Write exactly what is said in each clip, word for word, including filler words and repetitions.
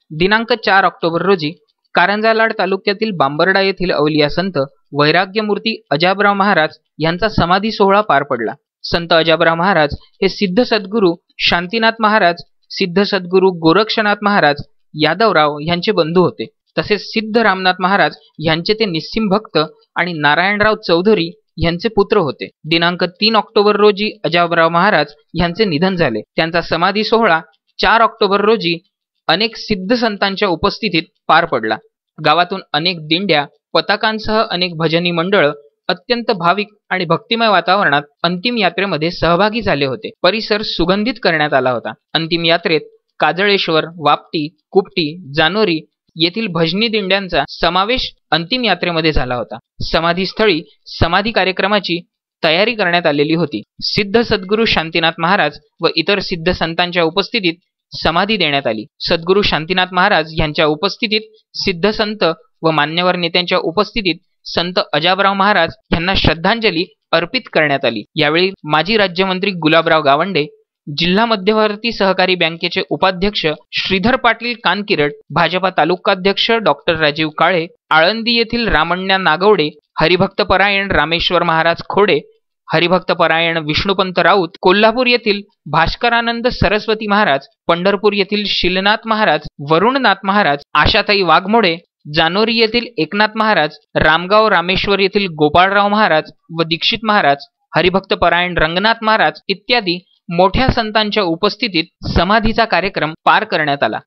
दिनांक चार ऑक्टोबर रोजी कारंजालाड तालुक्यातील बांबर्डा येथील अवलिया संत वैराग्यमूर्ती अजाबराव महाराज यांचा समाधी सोहळा पार पडला। संत अजाबराव महाराज हे सिद्ध सद्गुरू शांतीनाथ महाराज, सिद्ध सद्गुरू गोरक्षनाथ महाराज यादवराव यांचे बंधू होते। तसेच सिद्ध रामनाथ महाराज यांचे ते निस्सिम भक्त आणि नारायणराव चौधरी यांचे पुत्र होते। दिनांक तीन ऑक्टोबर रोजी अजाबराव महाराज यांचे निधन झाले। त्यांचा समाधी सोहळा चार ऑक्टोबर रोजी अनेक सिद्ध संतांच्या उपस्थितीत पार पडला। गावातून अनेक दिंड्या, पताकांसह अनेक भजनी मंडळ अत्यंत भाविक आणि भक्तिमय वातावरणात अंतिम यात्रेमध्ये सहभागी झाले होते। परिसर सुगंधित करण्यात आला होता। अंतिम यात्रेत काजळेश्वर, वापटी, कुपटी, जानोरी येथील भजनी दिंड्यांचा समावेश अंतिम यात्रेमध्ये झाला होता। समाधीस्थळी समाधी कार्यक्रमाची तयारी करण्यात आलेली होती। सिद्ध सद्गुरू शांतीनाथ महाराज व इतर सिद्ध संतांच्या उपस्थितीत समाधी देण्यात आली। सद्गुरू शांतीनाथ महाराज यांच्या उपस्थितीत सिद्ध संत व मान्यवर नेत्यांच्या उपस्थितीत संत अजाबराव महाराज यांना श्रद्धांजली अर्पित करण्यात आली। यावेळी माजी राज्यमंत्री गुलाबराव गावंडे, जिल्हा मध्यवर्ती सहकारी बँकेचे उपाध्यक्ष श्रीधर पाटील कानकिरड, भाजपा तालुकाध्यक्ष डॉक्टर राजीव काळे, आळंदी येथील रामण्या नागवडे, हरिभक्तपरायण रामेश्वर महाराज खोडे, हरिभक्तपरायण विष्णुपंत राऊत, कोल्हापूर येथील भास्करानंद सरस्वती महाराज, पंढरपूर येथील शिलनाथ महाराज, वरुणनाथ महाराज, आशाताई वाघमोडे, जानोरी येथील एकनाथ महाराज, रामगाव रामेश्वर येथील गोपाळराव महाराज व दीक्षित महाराज, हरिभक्तपरायण रंगनाथ महाराज इत्यादी मोठ्या संतांच्या उपस्थितीत समाधीचा कार्यक्रम पार करण्यात आला।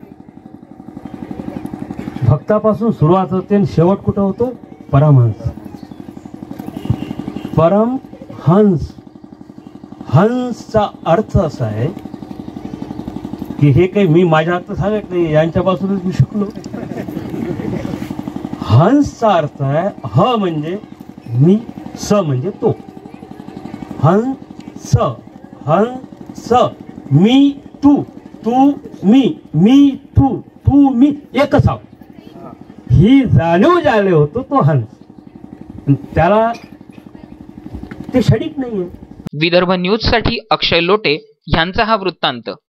भक्तापासून सुरुवात होते आणि शेवट कुठं होतो? परमहंस। परमहंस, हंसचा अर्थ असा आहे की हे काही मी माझ्या हात सांगत नाही, यांच्यापासूनच मी शिकलो। हंसचा अर्थ आहे ह म्हणजे मी, स म्हणजे तो। हंस, हंस, मी तू, तू मी, मी तू, तू मी एकच आहोत ही जाणीव ज्याला होतो तो हंस, त्याला ते क्षणिक नाहीये। विदर्भ न्यूज साठी अक्षय लोटे यांचा हा वृत्तांत।